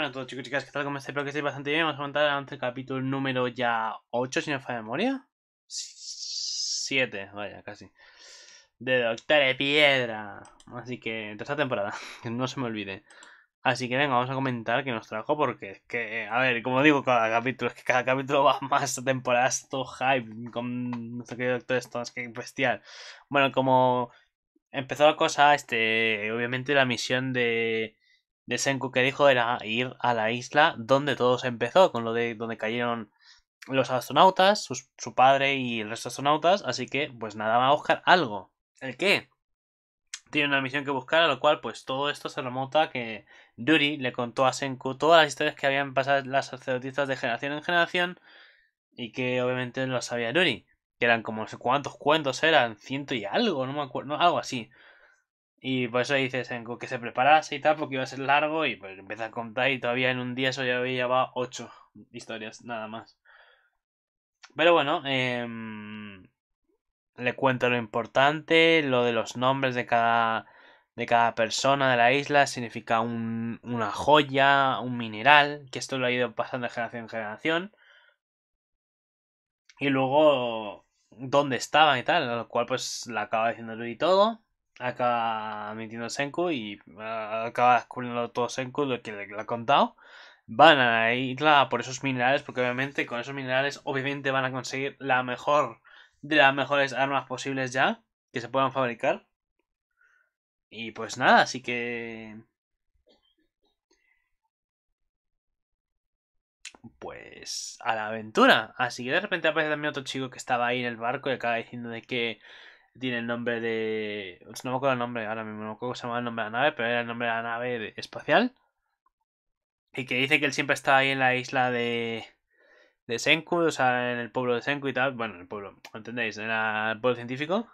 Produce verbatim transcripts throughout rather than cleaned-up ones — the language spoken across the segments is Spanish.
Bueno, todos chicos y chicas, ¿qué tal? ¿Cómo estáis? Espero que estéis bastante bien. Vamos a contar ante el capítulo número ya ocho, si no me falla memoria. siete, vaya, casi. De Doctor de Piedra. Así que, tercera temporada, que no se me olvide. Así que venga, vamos a comentar qué nos trajo, porque es que, a ver, como digo, cada capítulo, es que cada capítulo va más esta temporada, es todo hype, con nuestro querido Doctor Stone, es que bestial. Bueno, como empezó la cosa, este, obviamente la misión de, de Senku que dijo era ir a la isla donde todo se empezó, con lo de donde cayeron los astronautas, sus- su padre y el resto de astronautas, así que pues nada, va a buscar algo. ¿El qué? Tiene una misión que buscar, a lo cual pues todo esto se remonta a que Yuri le contó a Senku todas las historias que habían pasado las sacerdotisas de generación en generación y que obviamente lo sabía Yuri, que eran como no sé cuántos cuentos eran, ciento y algo, no me acuerdo, no, algo así. Y por eso dice Senku que se preparase y tal, porque iba a ser largo. Y pues empieza a contar. Y todavía en un día eso ya llevaba ocho historias, nada más. Pero bueno, eh, le cuento lo importante, lo de los nombres de cada, de cada persona de la isla. Significa un, una joya, un mineral. Que esto lo ha ido pasando de generación en generación. Y luego, dónde estaban y tal. A lo cual pues la acaba diciendo Luis y todo. Acaba mintiendo Senku y ah, acaba descubriendo todo Senku lo que le, le ha contado. Van a la isla por esos minerales, porque obviamente con esos minerales obviamente van a conseguir la mejor de las mejores armas posibles ya que se puedan fabricar. Y pues nada, así que pues a la aventura. Así que de repente aparece también otro chico que estaba ahí en el barco y acaba diciendo de que tiene el nombre de... No me acuerdo el nombre ahora mismo, no me acuerdo cómo se llama el nombre de la nave, pero era el nombre de la nave de- espacial. Y que dice que él siempre está ahí en la isla de, de Senku, o sea, en el pueblo de Senku y tal. Bueno, en el pueblo, ¿me entendéis? En la- el pueblo científico.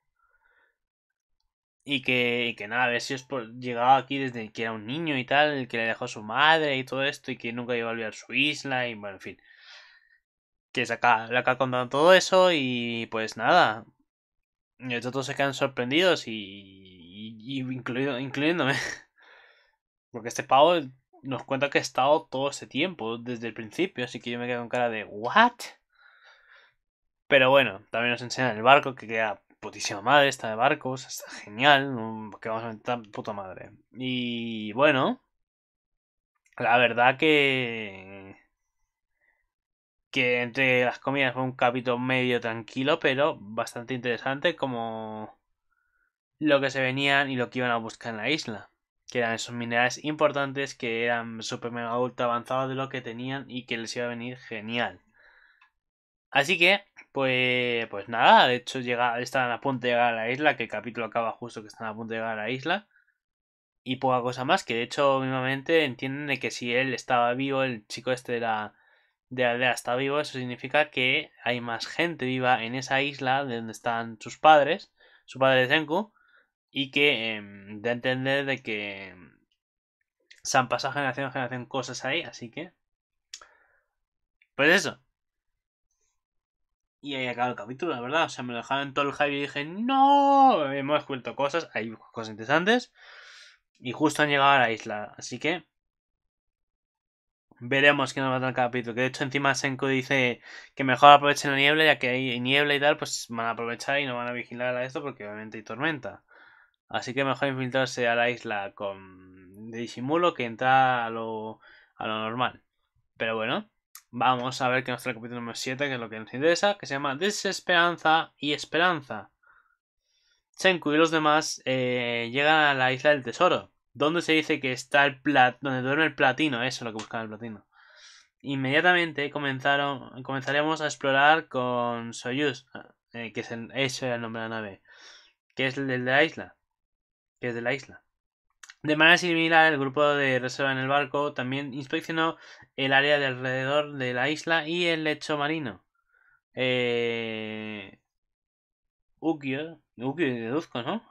Y que, y que nada, a ver si os por- llegaba aquí desde que era un niño y tal, que le dejó su madre y todo esto, y que nunca iba a olvidar su isla, y bueno, en fin. Que se acaba, le acaba contando todo eso, y pues nada. Y todos se quedan sorprendidos, y, y- y incluido, incluyéndome. Porque este pavo nos cuenta que ha estado todo ese tiempo, desde el principio, así que yo me quedo con cara de ¿what? Pero bueno, también nos enseñan el barco, que queda putísima madre, está de barcos, está genial, ¿no? Que vamos a meter puta madre. Y bueno, la verdad que... que entre las comidas fue un capítulo medio tranquilo, pero bastante interesante como lo que se venían y lo que iban a buscar en la isla. Que eran esos minerales importantes que eran super mega ultra avanzados de lo que tenían y que les iba a venir genial. Así que, pues, pues nada, de hecho llega, están a punto de llegar a la isla, que el capítulo acaba justo que están a punto de llegar a la isla. Y poca cosa más, que de hecho mismamente entienden de que si él estaba vivo, el chico este de la, de la aldea está vivo, eso significa que hay más gente viva en esa isla de donde están sus padres, su padre Senku, y que eh, da a entender de que se han pasado generación a generación cosas ahí, así que, pues eso. Y ahí acaba el capítulo, la verdad. O sea, me lo dejaron en todo el hype y dije, ¡no! Hemos descubierto cosas, hay cosas interesantes. Y justo han llegado a la isla. Así que veremos qué nos va a dar el capítulo. Que de hecho encima Senku dice que mejor aprovechen la niebla, ya que hay niebla y tal, pues van a aprovechar y no van a vigilar a esto porque obviamente hay tormenta. Así que mejor infiltrarse a la isla con de disimulo que entrar a lo, a lo normal. Pero bueno, vamos a ver qué nos trae el capítulo número siete, que es lo que nos interesa, que se llama Desesperanza y Esperanza. Senku y los demás eh, llegan a la isla del tesoro, donde se dice que está el plat, donde duerme el platino, eso es lo que buscan el platino. Inmediatamente comenzaron, comenzaremos a explorar con Soyuz, eh, que es el, ese era el nombre de la nave, que es el de la isla, que es de la isla. De manera similar, el grupo de reserva en el barco también inspeccionó el área de alrededor de la isla y el lecho marino. Eh... Ukio, Ukio deduzco, ¿no?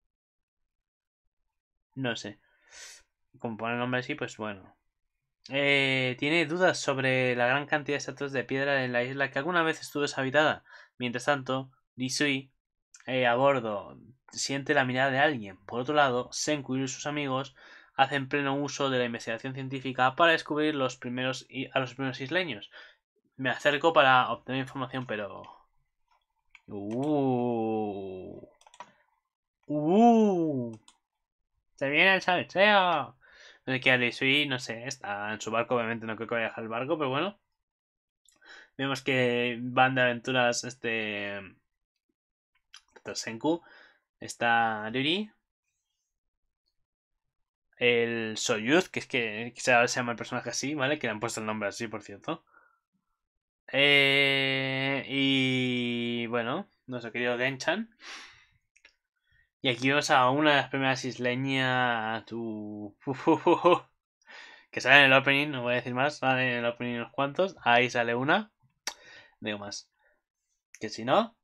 No sé. Como pone el nombre así, pues bueno. Eh, tiene dudas sobre la gran cantidad de estatuas de piedra en la isla que alguna vez estuvo deshabitada. Mientras tanto, Disui, eh, a bordo, siente la mirada de alguien. Por otro lado, Senku y sus amigos hacen pleno uso de la investigación científica para descubrir los primeros a los primeros isleños. Me acerco para obtener información, pero... Uh. Uh. Se viene el salseo. No sé qué haré, soy, no sé, está en su barco, obviamente no creo que vaya a dejar el barco, pero bueno. Vemos que van de aventuras este... Senku. Está Ryuri. El Soyuz, que es que, que ahora se llama el personaje así, ¿vale? Que le han puesto el nombre así, por cierto. Eh, y bueno, nuestro querido Genchan. Y aquí vemos a una de las primeras isleñas uh, uh, uh, uh, que sale en el opening, no voy a decir más, sale en el opening unos cuantos. Ahí sale una. Digo más. Que si no...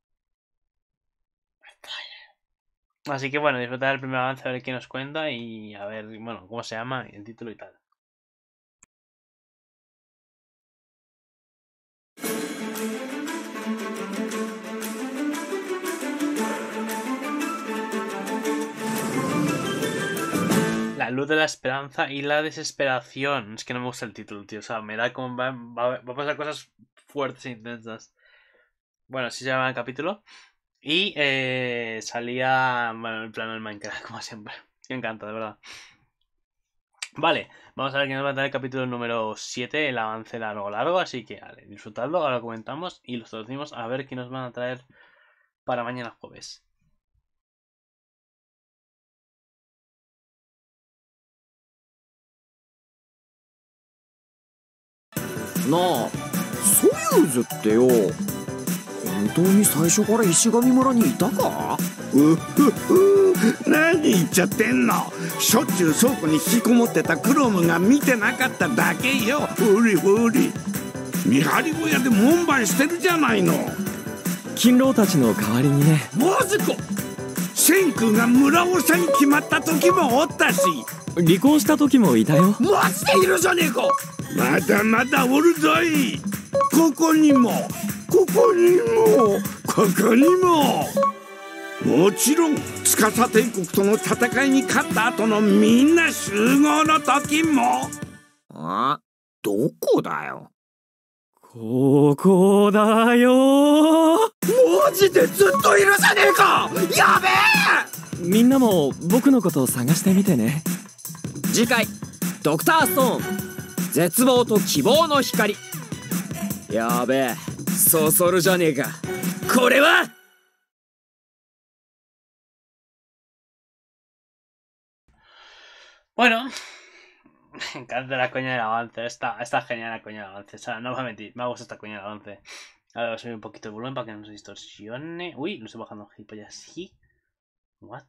Así que bueno, disfrutar el primer avance, a ver qué nos cuenta y a ver, bueno, cómo se llama, el título y tal. La luz de la esperanza y la desesperación. Es que no me gusta el título, tío. O sea, me da como... Va, va, va a pasar cosas fuertes e intensas. Bueno, así se llama el capítulo. Y eh, salía... Bueno, el plano del Minecraft, como siempre. Me encanta, de verdad. Vale, vamos a ver qué nos va a dar el capítulo número siete, el avance largo largo. Así que, vale, disfrutadlo, ahora lo comentamos y lo traducimos a ver qué nos van a traer para mañana jueves. No, ソユーズってよ、本当に最初から石神村にいたか？ うふふ、何言っちゃってんの。しょっちゅう倉庫に引きこもってたクロムが見てなかっただけよ。ほりほり、見張り小屋で門番してるじゃないの。 勤労たちの代わりにね。 マジか。千空が村長に決まった時もおったし、 離婚した時もいたよ。 マジでいるじゃねえか。まだまだおるぞい。ここにもここにもここにも。もちろん司帝国との戦いに勝った後のみんな集合の時も。 あ、どこだよ。ここだよ。 マジでずっといるじゃねえか。やべえ。 みんなも僕のことを探してみてね。次回ドクターストーン絶望と希望の光。やべえ、そそるじゃねえか。これは Bueno, me encanta la coña del avance. Está, está genial la coña del avance. O sea, no me voy a mentir, me gusta esta coña del avance. A ver, subir un poquito el volumen para que no se distorsione. Uy, lo estoy bajando gilipollas. ¿Sí? What?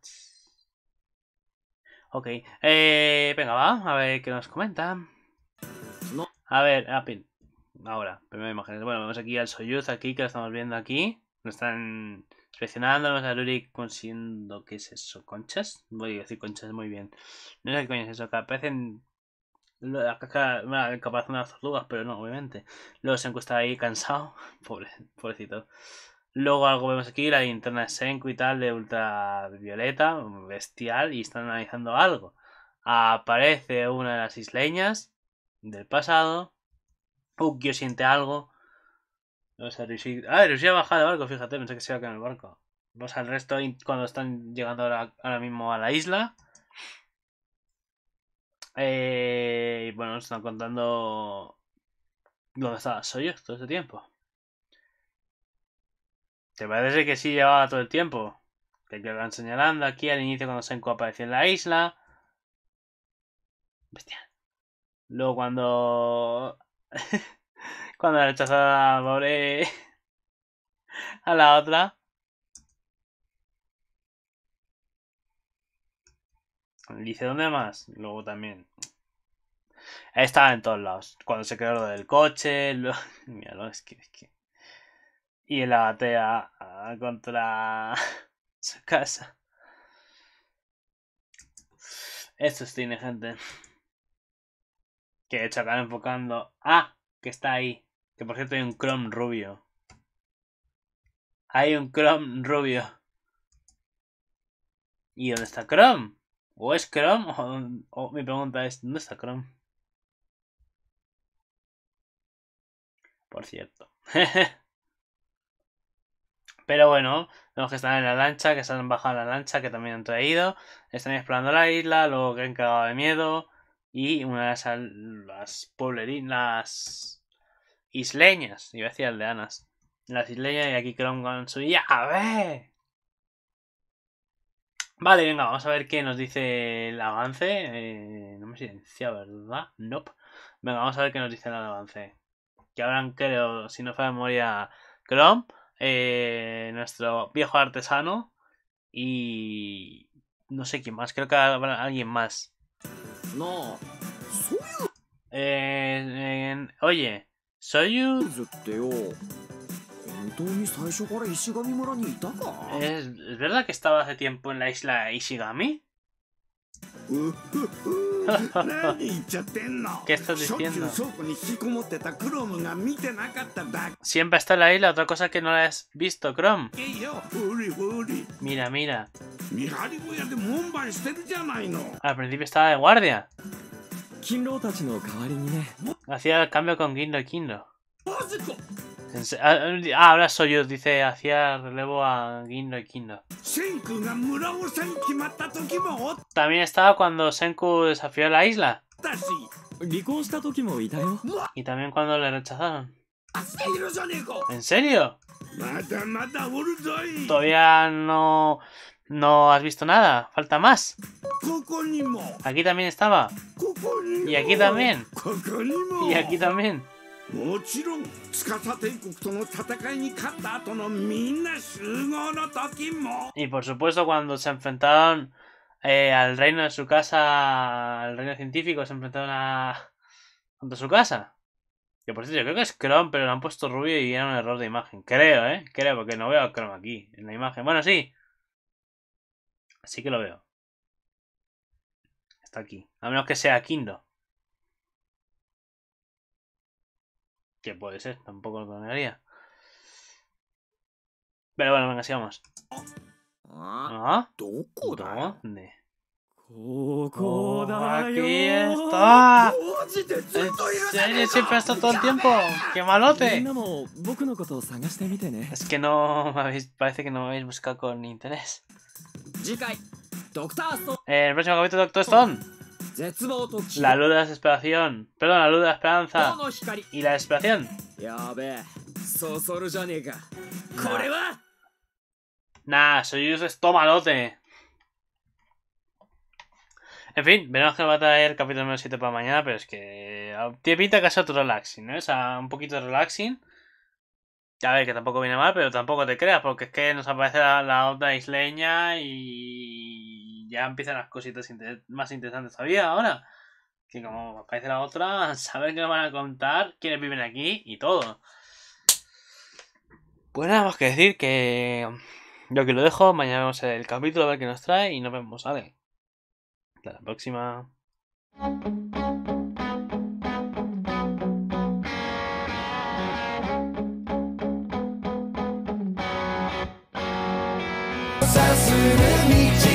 Ok, eh, venga, va, a ver qué nos comenta. No. A ver, Apin. Ahora, primera imagen. Bueno, vemos aquí al Soyuz, aquí, que lo estamos viendo aquí. Nos están inspeccionando, vemos a Ryuri consiguiendo... ¿Qué es eso? ¿Conchas? Voy a decir conchas, muy bien. No sé qué coño es eso, que aparecen... La caja, bueno, el caparazón de las tortugas, pero no, obviamente. Luego se encuesta ahí cansado. Pobre, pobrecito. Luego algo vemos aquí, la linterna de Senku y tal, de ultravioleta, bestial, y están analizando algo. Aparece una de las isleñas del pasado. Ukyo siente algo. Vamos a Ryushi. Ah, Ryushi ha bajado del barco, fíjate, pensé que se iba a quedar en el barco. Vamos al resto cuando están llegando ahora, ahora mismo a la isla. Eh, y bueno, nos están contando dónde estaba Soyuz todo ese tiempo. ¿Te parece que sí llevaba todo el tiempo? Que lo van señalando aquí al inicio cuando Senku apareció en la isla. Bestial. Luego cuando... cuando rechazó a la pobre... a la otra. Dice, ¿dónde más? Luego también. Estaba en todos lados. Cuando se quedó lo del coche. Lo... Míralo, es que, es que... Y en la batea contra su casa. Esto tiene gente. Que de hecho acaban enfocando. ¡Ah! Que está ahí. Que por cierto hay un Chrome rubio. Hay un Chrome rubio. ¿Y dónde está Chrome? O es Chrome o, o mi pregunta es, ¿dónde está Chrome? Por cierto. Pero bueno, vemos que están en la lancha, que se han bajado en la lancha, que también han traído. Están explorando la isla, luego que han cagado de miedo. Y una de esas, las pueblerinas isleñas, iba a decir aldeanas. Las isleñas y aquí Chrome con su llave. Vale, venga, vamos a ver qué nos dice el avance. Eh, no me silencia, ¿verdad? Nope. Venga, vamos a ver qué nos dice el avance. Que habrán, creo, si no fue de memoria, Chrome, eh, nuestro viejo artesano y no sé quién más, creo que habrá alguien más. No. Eh, en- oye, Soyu ズってよ。本当に最初から石神村にいたか ¿es, ¿es verdad que estaba hace tiempo en la isla Ishigami? うふふ何言っちゃってんの。 ¿Qué estás しょっちゅ diciendo? う倉庫に引きこもってたクロムが見てなかっただ Siempre está en la isla, otra cosa que no la has visto, Chrome. けよ。ほりほり。 Mira, mira, 見張り小屋で門番してるじゃないの。 al principio estaba de guardia. 勤労たちの代わりにね。 Hacía el cambio con Gindo y Kindo. マジか。 En se- Ah, ah, ahora Soyu dice, hacía relevo a Gindo y Kindo. シェンクが村長に決まった時もおっ También estaba cuando Senku desafió la isla. たし。 離婚した時もいたよ。 Y también cuando le rechazaron. しているじゃねえか。 ¿En serio? まだまだおるぞい。 Todavía no... No has visto nada. Falta más. ここにも。 Aquí también estaba. ここにも。 Y aquí también. ここにも。 Y aquí también. もちろん司帝国との戦いに勝った後のみんな集合の時も Y por supuesto cuando se enfrentaron eh, al reino de su casa, al reino científico, se enfrentaron a... contra su casa. Que por cierto, yo creo que es Chrome, pero lo han puesto rubio y era un error de imagen. Creo, ¿eh? Creo, porque no veo a Chrome aquí, en la imagen. Bueno, sí. Sí que lo veo. Está aquí. A menos que sea Kindo. Que puede ser, tampoco lo cambiaría. Pero bueno, venga, sigamos. あ ¿Ah? どこだよ ¿Dónde? ここだ Aquí よ está. マジでずっ ¿En といるじゃねえ serio か siempre está todo el tiempo? ¡Qué みん malote! なも僕のことを探してみてね Es que no me habéis, parece que no me habéis buscado con interés. 次回ドクターストーン Eh, el próximo capítulo de Doctor Stone. 絶望と希 La 望 luz de la desesperación. Perdón, la luz de la esperanza. の光 Y la desesperación. やべえそそるじゃねえかこれは Nah, soy un estomalote. En fin, veremos que va a traer el capítulo número siete para mañana, pero es que tiene pinta que es otro relaxing, ¿no? O sea, un poquito de relaxing. A ver, que tampoco viene mal, pero tampoco te creas, porque es que nos aparece la, la otra isleña y ya empiezan las cositas inter- más interesantes todavía ahora. Que como aparece la otra, saben que nos van a contar quiénes viven aquí y todo. Pues nada más que decir que yo aquí lo dejo, mañana vemos el capítulo a ver qué nos trae y nos vemos, ¿vale? Hasta la próxima. さする道